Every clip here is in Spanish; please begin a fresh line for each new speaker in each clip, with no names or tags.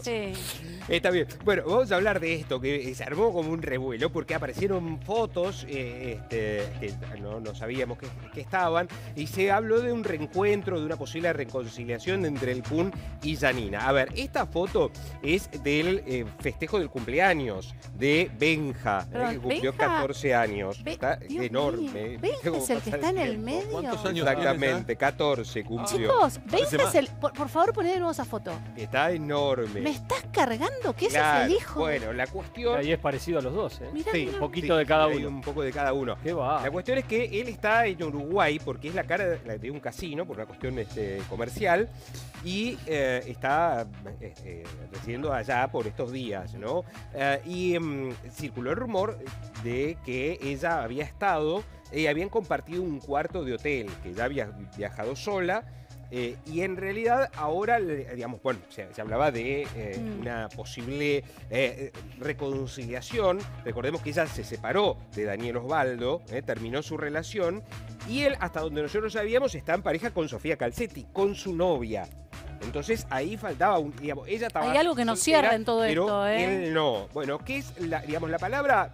Sí.
Está bien. Bueno, vamos a hablar de esto, que se armó como un revuelo, porque aparecieron fotos que no sabíamos que estaban, y se habló de un reencuentro, de una posible reconciliación entre el Kun y Janina. A ver, esta foto es del festejo del cumpleaños de Benja,
Perdón,
que cumplió
Benja,
14 años. Está
Dios
enorme.
mío. ¿Benja es el que está en el medio?
¿Cuántos años
Exactamente, 14 cumplió.
Chicos,
Parece
Benja es el... Por favor, poné de nuevo esa foto.
Está enorme.
¿Me estás cargando? ¿Qué
Claro,
es el hijo?
Bueno, la cuestión...
Ahí es parecido a los dos, ¿eh?
Mirá,
Sí,
mirá.
Un poquito de cada
hay
uno.
un poco de cada uno.
¿Qué va?
La cuestión es que él está en Uruguay porque es la cara de un casino, por una cuestión comercial, y está residiendo allá por estos días, ¿no? Circuló el rumor de que ella había estado, habían compartido un cuarto de hotel, que ya había viajado sola. Y en realidad ahora, digamos, bueno, se hablaba de una posible reconciliación. Recordemos que ella se separó de Daniel Osvaldo, terminó su relación, y él, hasta donde nosotros sabíamos, está en pareja con Sofía Calcetti, con su novia. Entonces ahí faltaba digamos, ella estaba
Hay algo que nos
soltera,
cierra en todo
pero
esto, ¿eh?
él no. Bueno, ¿qué es digamos, la palabra?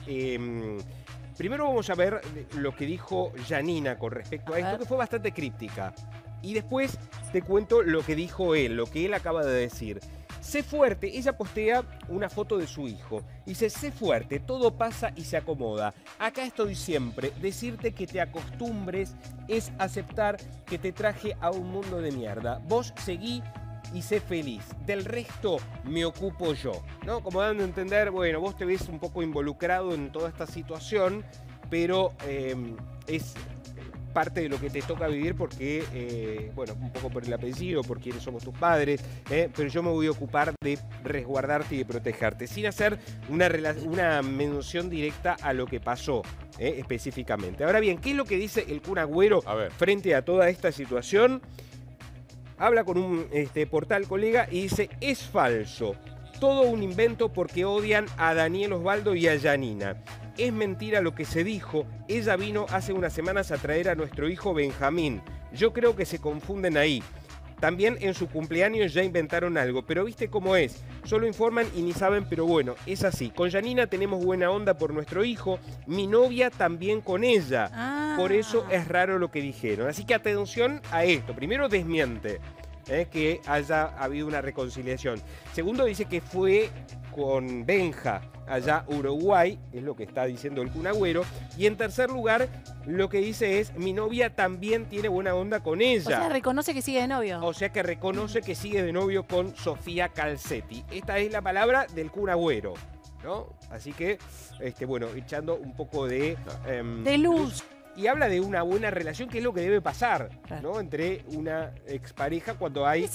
Primero vamos a ver lo que dijo Janina con respecto a esto, que fue bastante críptica. Y después te cuento lo que dijo él, lo que él acaba de decir. Sé fuerte, ella postea una foto de su hijo. Dice, sé fuerte, todo pasa y se acomoda. Acá estoy siempre. Decirte que te acostumbres es aceptar que te traje a un mundo de mierda. Vos seguí y sé feliz. Del resto me ocupo yo, ¿no? Como dando a entender, bueno, vos te ves un poco involucrado en toda esta situación, pero es parte de lo que te toca vivir porque, bueno, un poco por el apellido, por quienes somos tus padres, pero yo me voy a ocupar de resguardarte y de protegerte, sin hacer una mención directa a lo que pasó específicamente. Ahora bien, ¿qué es lo que dice el Kun Agüero frente a toda esta situación? Habla con un portal colega y dice, es falso. Todo un invento porque odian a Daniel Osvaldo y a Janina. Es mentira lo que se dijo. Ella vino hace unas semanas a traer a nuestro hijo Benjamín. Yo creo que se confunden ahí. También en su cumpleaños ya inventaron algo, pero viste cómo es. Solo informan y ni saben, pero bueno, es así. Con Janina tenemos buena onda por nuestro hijo. Mi novia también con ella. Por eso es raro lo que dijeron. Así que atención a esto. Primero desmiente que haya habido una reconciliación. Segundo, dice que fue con Benja allá Uruguay, es lo que está diciendo el Kun Agüero. Y en tercer lugar, lo que dice es, mi novia también tiene buena onda con ella.
O sea, reconoce que sigue de novio.
O sea que reconoce que sigue de novio con Sofía Calcetti. Esta es la palabra del Kun Agüero, ¿no? Así que, bueno, echando un poco de
luz.
Y habla de una buena relación, que es lo que debe pasar, ¿no? Entre una expareja cuando hay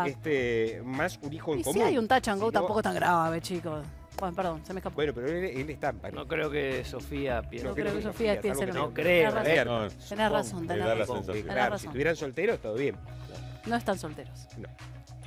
más un hijo en
Y
común.
si hay un touch and go,
Si no-
tampoco tan grave, chicos. Bueno, perdón, se me escapó.
Bueno, pero él está en pareja.
No creo que Sofía piense.
No creo que Sofía piense lo mismo.
No creo.
Tenés
No,
razón, tenés
me da la
razón.
sensación.
Tenés
Claro, si
razón.
estuvieran solteros, todo bien.
No están solteros.
No.